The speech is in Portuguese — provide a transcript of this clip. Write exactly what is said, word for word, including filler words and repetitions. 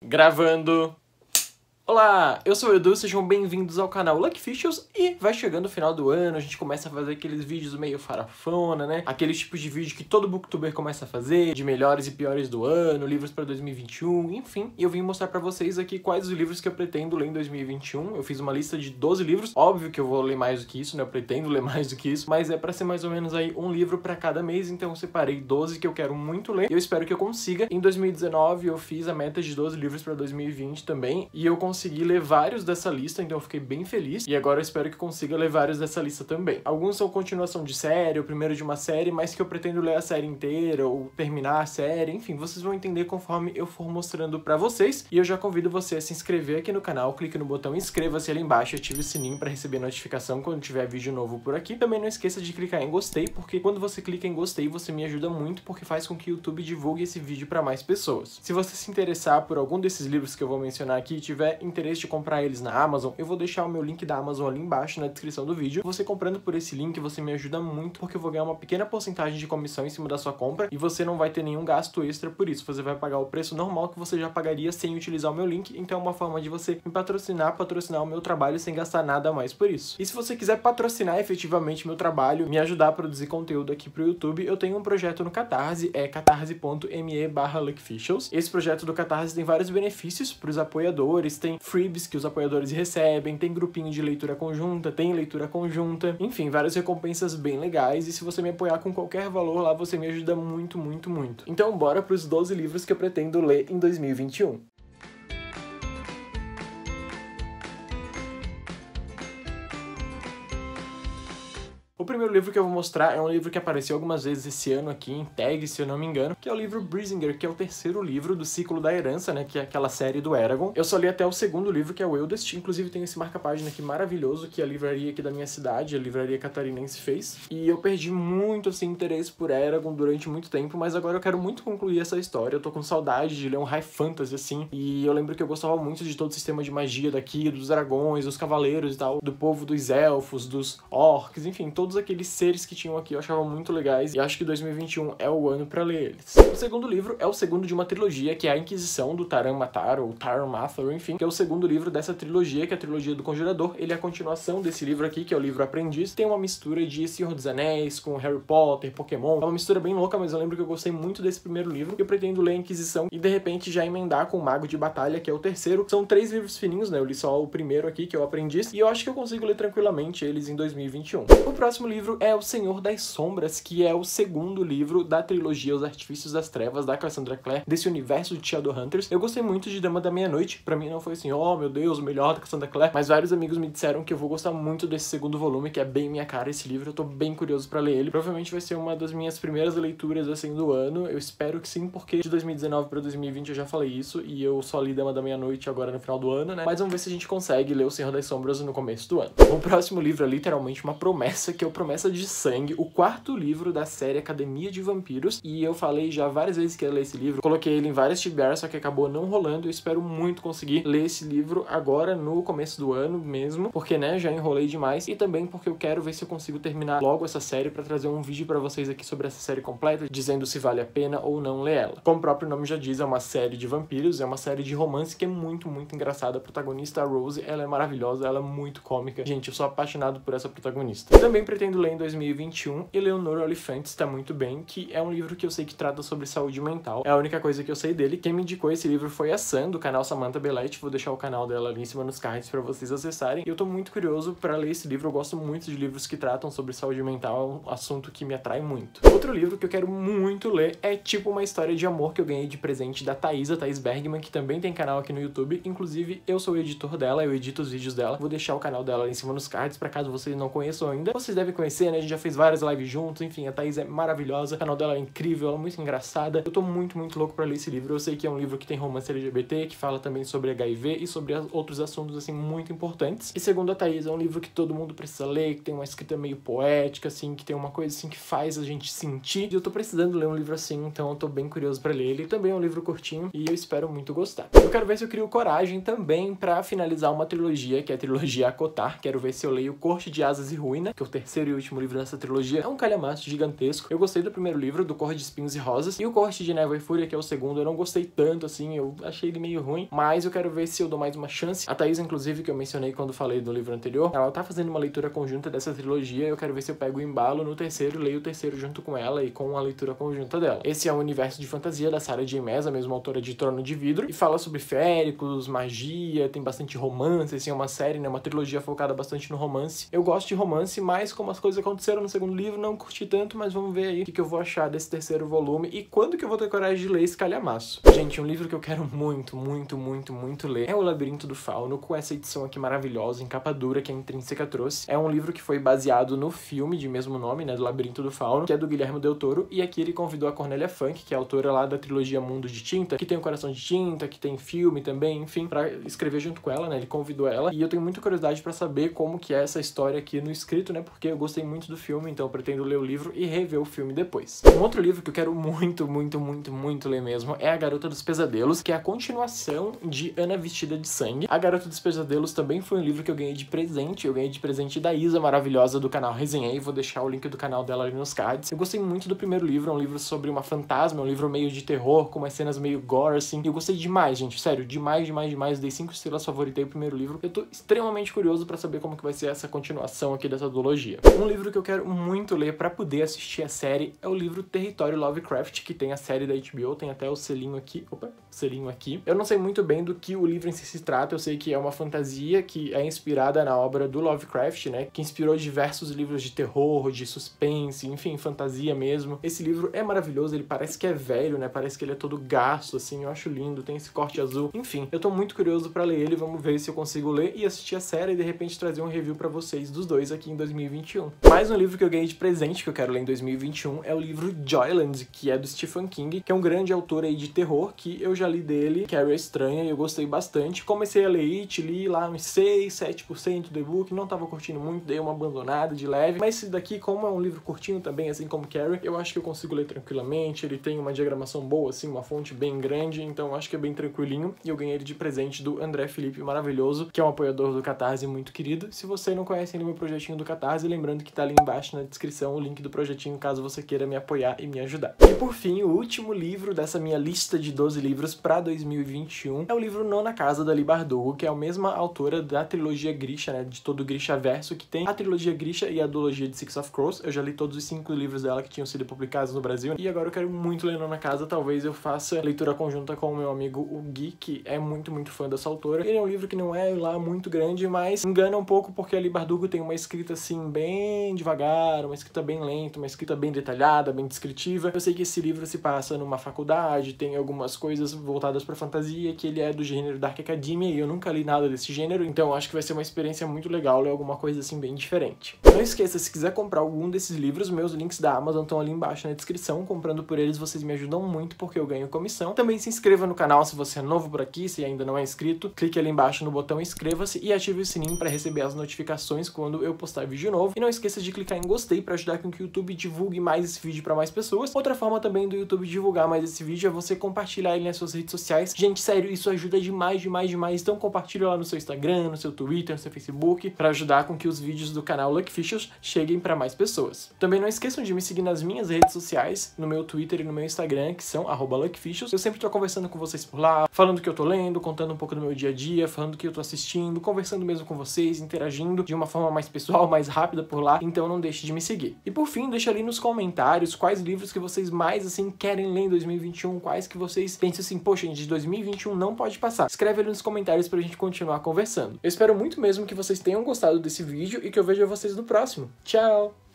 Gravando! Olá, eu sou o Edu, sejam bem-vindos ao canal Lucky Fichos e vai chegando o final do ano, a gente começa a fazer aqueles vídeos meio farofona, né? Aqueles tipos de vídeo que todo booktuber começa a fazer, de melhores e piores do ano, livros pra dois mil e vinte e um, enfim. E eu vim mostrar pra vocês aqui quais os livros que eu pretendo ler em dois mil e vinte e um. Eu fiz uma lista de doze livros, óbvio que eu vou ler mais do que isso, né? Eu pretendo ler mais do que isso, mas é pra ser mais ou menos aí um livro pra cada mês, então eu separei doze que eu quero muito ler e eu espero que eu consiga. Em dois mil e dezenove eu fiz a meta de doze livros pra dois mil e vinte também e eu consegui ler vários dessa lista, então eu fiquei bem feliz. E agora eu espero que consiga ler vários dessa lista também. Alguns são continuação de série, o primeiro de uma série, mas que eu pretendo ler a série inteira ou terminar a série. Enfim, vocês vão entender conforme eu for mostrando pra vocês. E eu já convido você a se inscrever aqui no canal, clique no botão inscreva-se ali embaixo e ative o sininho pra receber notificação quando tiver vídeo novo por aqui. Também não esqueça de clicar em gostei, porque quando você clica em gostei, você me ajuda muito, porque faz com que o YouTube divulgue esse vídeo pra mais pessoas. Se você se interessar por algum desses livros que eu vou mencionar aqui e tiver interesse de comprar eles na Amazon, eu vou deixar o meu link da Amazon ali embaixo na descrição do vídeo. Você comprando por esse link, você me ajuda muito, porque eu vou ganhar uma pequena porcentagem de comissão em cima da sua compra e você não vai ter nenhum gasto extra por isso. Você vai pagar o preço normal que você já pagaria sem utilizar o meu link, então é uma forma de você me patrocinar, patrocinar o meu trabalho sem gastar nada a mais por isso. E se você quiser patrocinar efetivamente meu trabalho, me ajudar a produzir conteúdo aqui pro YouTube, eu tenho um projeto no Catarse, é catarse ponto me barra luckyfichos. Esse projeto do Catarse tem vários benefícios pros apoiadores, tem freebies que os apoiadores recebem, tem grupinho de leitura conjunta, tem leitura conjunta, enfim, várias recompensas bem legais, e se você me apoiar com qualquer valor lá, você me ajuda muito, muito, muito. Então bora pros doze livros que eu pretendo ler em dois mil e vinte e um. O primeiro livro que eu vou mostrar é um livro que apareceu algumas vezes esse ano aqui em Tag, se eu não me engano, que é o livro Brisingr, que é o terceiro livro do ciclo da herança, né, que é aquela série do Eragon. Eu só li até o segundo livro, que é o Eldest, inclusive tem esse marca-página aqui maravilhoso que a livraria aqui da minha cidade, a livraria catarinense, fez. E eu perdi muito, assim, interesse por Eragon durante muito tempo, mas agora eu quero muito concluir essa história. Eu tô com saudade de ler um high fantasy, assim, e eu lembro que eu gostava muito de todo o sistema de magia daqui, dos dragões, dos cavaleiros e tal, do povo dos elfos, dos orcs, enfim, todos aqueles seres que tinham aqui eu achava muito legais e acho que dois mil e vinte e um é o ano pra ler eles. O segundo livro é o segundo de uma trilogia, que é a Inquisição do Taram Matar, ou Taram Mathur, enfim, que é o segundo livro dessa trilogia, que é a trilogia do Conjurador. Ele é a continuação desse livro aqui, que é o livro Aprendiz. Tem uma mistura de Senhor dos Anéis com Harry Potter, Pokémon. É uma mistura bem louca, mas eu lembro que eu gostei muito desse primeiro livro. Eu pretendo ler a Inquisição e de repente já emendar com o Mago de Batalha, que é o terceiro. São três livros fininhos, né? Eu li só o primeiro aqui, que é o Aprendiz, e eu acho que eu consigo ler tranquilamente eles em dois mil e vinte e um. O próximo livro é O Senhor das Sombras, que é o segundo livro da trilogia Os Artifícios das Trevas, da Cassandra Clare, desse universo de Shadowhunters. Eu gostei muito de Dama da Meia-Noite, pra mim não foi assim, oh meu Deus, o melhor da Cassandra Clare, mas vários amigos me disseram que eu vou gostar muito desse segundo volume, que é bem minha cara esse livro, eu tô bem curioso pra ler ele. Provavelmente vai ser uma das minhas primeiras leituras, assim, do ano, eu espero que sim, porque de dois mil e dezenove pra dois mil e vinte eu já falei isso, e eu só li Dama da Meia-Noite agora no final do ano, né, mas vamos ver se a gente consegue ler O Senhor das Sombras no começo do ano. O próximo livro é literalmente uma promessa, que é o Promessa de Sangue, o quarto livro da série Academia de Vampiros, e eu falei já várias vezes que ia ler esse livro, coloquei ele em várias T B Rs, só que acabou não rolando. Eu espero muito conseguir ler esse livro agora no começo do ano mesmo, porque, né, já enrolei demais, e também porque eu quero ver se eu consigo terminar logo essa série pra trazer um vídeo pra vocês aqui sobre essa série completa, dizendo se vale a pena ou não ler ela. Como o próprio nome já diz, é uma série de vampiros, é uma série de romance que é muito, muito engraçada. A protagonista, a Rose, ela é maravilhosa, ela é muito cômica. Gente, eu sou apaixonado por essa protagonista. Também pretendo ler em dois mil e vinte e um Eleanor Oliphant está muito bem, que é um livro que eu sei que trata sobre saúde mental. É a única coisa que eu sei dele. Quem me indicou esse livro foi a Sam, do canal Samantha Belite. Vou deixar o canal dela ali em cima nos cards pra vocês acessarem. E eu tô muito curioso pra ler esse livro. Eu gosto muito de livros que tratam sobre saúde mental. É um assunto que me atrai muito. Outro livro que eu quero muito ler é tipo uma história de amor que eu ganhei de presente da Thaisa, Thaís Bergman, que também tem canal aqui no YouTube. Inclusive, eu sou o editor dela, eu edito os vídeos dela. Vou deixar o canal dela ali em cima nos cards, pra caso vocês não conheçam ainda. Vocês devem conhecer, né? A gente já fez várias lives juntos, enfim, a Thaís é maravilhosa, o canal dela é incrível, ela é muito engraçada. Eu tô muito, muito louco pra ler esse livro. Eu sei que é um livro que tem romance L G B T, que fala também sobre H I V e sobre outros assuntos, assim, muito importantes. E segundo a Thaís, é um livro que todo mundo precisa ler, que tem uma escrita meio poética, assim, que tem uma coisa, assim, que faz a gente sentir. E eu tô precisando ler um livro assim, então eu tô bem curioso pra ler ele. Ele também é um livro curtinho e eu espero muito gostar. Eu quero ver se eu crio coragem também pra finalizar uma trilogia, que é a trilogia Akotar. Quero ver se eu leio Corte de Asas e Ruína, que é o terceiro terceiro e último livro dessa trilogia é um calhamaço gigantesco. Eu gostei do primeiro livro, do Corte de Espinhos e Rosas, e o Corte de Névoa e Fúria, que é o segundo, eu não gostei tanto, assim, eu achei ele meio ruim, mas eu quero ver se eu dou mais uma chance. A Thaís, inclusive, que eu mencionei quando falei do livro anterior, ela tá fazendo uma leitura conjunta dessa trilogia, eu quero ver se eu pego o embalo no terceiro, leio o terceiro junto com ela e com a leitura conjunta dela. Esse é um universo de fantasia da Sarah J. Maas, a mesma autora de Trono de Vidro, e fala sobre féricos, magia, tem bastante romance, assim, é uma série, né, uma trilogia focada bastante no romance. Eu gosto de romance, mas como as coisas aconteceram no segundo livro, não curti tanto, mas vamos ver aí o que, que eu vou achar desse terceiro volume e quando que eu vou ter coragem de ler esse calhamaço. Gente, um livro que eu quero muito, muito, muito, muito ler é O Labirinto do Fauno, com essa edição aqui maravilhosa, em capa dura, que a Intrínseca trouxe. É um livro que foi baseado no filme de mesmo nome, né, do Labirinto do Fauno, que é do Guilherme Del Toro, e aqui ele convidou a Cornélia Funke, que é a autora lá da trilogia Mundo de Tinta, que tem o Coração de Tinta, que tem filme também, enfim, pra escrever junto com ela, né, ele convidou ela, e eu tenho muita curiosidade pra saber como que é essa história aqui no escrito, né, porque eu gostei muito do filme, então eu pretendo ler o livro e rever o filme depois. Um outro livro que eu quero muito, muito, muito, muito ler mesmo é A Garota dos Pesadelos, que é a continuação de Ana Vestida de Sangue. A Garota dos Pesadelos também foi um livro que eu ganhei de presente, eu ganhei de presente da Isa, maravilhosa, do canal Resenhei, vou deixar o link do canal dela ali nos cards. Eu gostei muito do primeiro livro, é um livro sobre uma fantasma, é um livro meio de terror, com umas cenas meio gore, assim, e eu gostei demais, gente, sério, demais, demais, demais, dei cinco estrelas, favoritei o primeiro livro. Eu tô extremamente curioso pra saber como que vai ser essa continuação aqui dessa duologia. Um livro que eu quero muito ler pra poder assistir a série é o livro Território Lovecraft, que tem a série da H B O, tem até o selinho aqui, opa, selinho aqui. Eu não sei muito bem do que o livro em si se trata, eu sei que é uma fantasia que é inspirada na obra do Lovecraft, né, que inspirou diversos livros de terror, de suspense, enfim, fantasia mesmo. Esse livro é maravilhoso, ele parece que é velho, né, parece que ele é todo gasto, assim, eu acho lindo, tem esse corte azul. Enfim, eu tô muito curioso pra ler ele, vamos ver se eu consigo ler e assistir a série e de repente trazer um review pra vocês dos dois aqui em dois mil e vinte e um. Mais um livro que eu ganhei de presente que eu quero ler em dois mil e vinte e um é o livro Joyland, que é do Stephen King, que é um grande autor aí de terror, que eu já li dele, Carrie a Estranha, e eu gostei bastante. Comecei a ler It, li lá uns seis, sete por cento do e-book, não tava curtindo muito, dei uma abandonada de leve, mas esse daqui, como é um livro curtinho também, assim como Carrie, eu acho que eu consigo ler tranquilamente, ele tem uma diagramação boa, assim, uma fonte bem grande, então eu acho que é bem tranquilinho, e eu ganhei ele de presente do André Felipe maravilhoso, que é um apoiador do Catarse muito querido. Se você não conhece ainda o meu projetinho do Catarse, lembrando que tá ali embaixo na descrição o link do projetinho, caso você queira me apoiar e me ajudar. E por fim, o último livro dessa minha lista de doze livros pra dois mil e vinte e um é o livro Nona Casa, da Leigh Bardugo, que é a mesma autora da trilogia Grisha, né, de todo o Grishaverso, que tem a trilogia Grisha e a duologia de Six of Crows. Eu já li todos os cinco livros dela que tinham sido publicados no Brasil, e agora eu quero muito ler Nona Casa, talvez eu faça leitura conjunta com o meu amigo o Gui, que é muito, muito fã dessa autora. Ele é um livro que não é lá muito grande, mas engana um pouco porque a Leigh Bardugo tem uma escrita assim bem devagar, uma escrita bem lenta, uma escrita bem detalhada, bem descritiva. Eu sei que esse livro se passa numa faculdade, tem algumas coisas voltadas pra fantasia, que ele é do gênero Dark Academia, e eu nunca li nada desse gênero, então acho que vai ser uma experiência muito legal ler alguma coisa assim bem diferente. Não esqueça, se quiser comprar algum desses livros, meus links da Amazon estão ali embaixo na descrição. Comprando por eles, vocês me ajudam muito, porque eu ganho comissão. Também se inscreva no canal se você é novo por aqui, se ainda não é inscrito. Clique ali embaixo no botão inscreva-se e ative o sininho para receber as notificações quando eu postar vídeo novo. E não esqueça de clicar em gostei para ajudar com que o YouTube divulgue mais esse vídeo para mais pessoas. Outra forma também do YouTube divulgar mais esse vídeo é você compartilhar ele nas suas redes sociais. Gente, sério, isso ajuda demais, demais, demais. Então compartilha lá no seu Instagram, no seu Twitter, no seu Facebook, para ajudar com que os vídeos do canal Luckficials cheguem para mais pessoas. Também não esqueçam de me seguir nas minhas redes sociais, no meu Twitter e no meu Instagram, que são arroba Luckficials. Eu sempre tô conversando com vocês por lá, falando o que eu tô lendo, contando um pouco do meu dia a dia, falando o que eu tô assistindo, conversando mesmo com vocês, interagindo de uma forma mais pessoal, mais rápida por lá. Então não deixe de me seguir. E por fim, deixa ali nos comentários quais livros que vocês mais, assim, querem ler em dois mil e vinte e um, quais que vocês pensam assim, poxa, gente, de dois mil e vinte e um não pode passar. Escreve ali nos comentários pra gente continuar conversando. Eu espero muito mesmo que vocês tenham gostado desse vídeo e que eu veja vocês no próximo. Tchau!